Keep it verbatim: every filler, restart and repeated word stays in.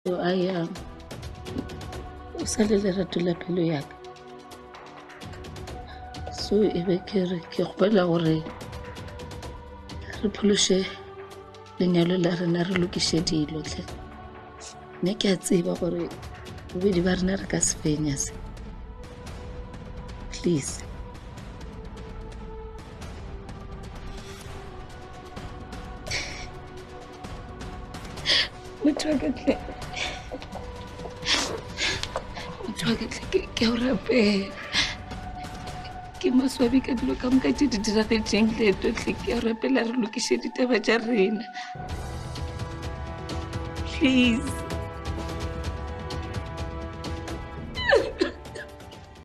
So I am o sa le lerato la pelo ya ka. So e be ke re ke kgopela gore re phološe lenyalo la rena re lokiše dilo tle. Nne ke a tseba gore bobedi ba rena re ka se fenya se. Please. Motho wa ka tle. Motho wa ka tle ke a o rapela. Ke maswabi ka dilo ka moka tše di diragetseng leeto tle ke a o rapela re lokiše ditaba tša rena. Please.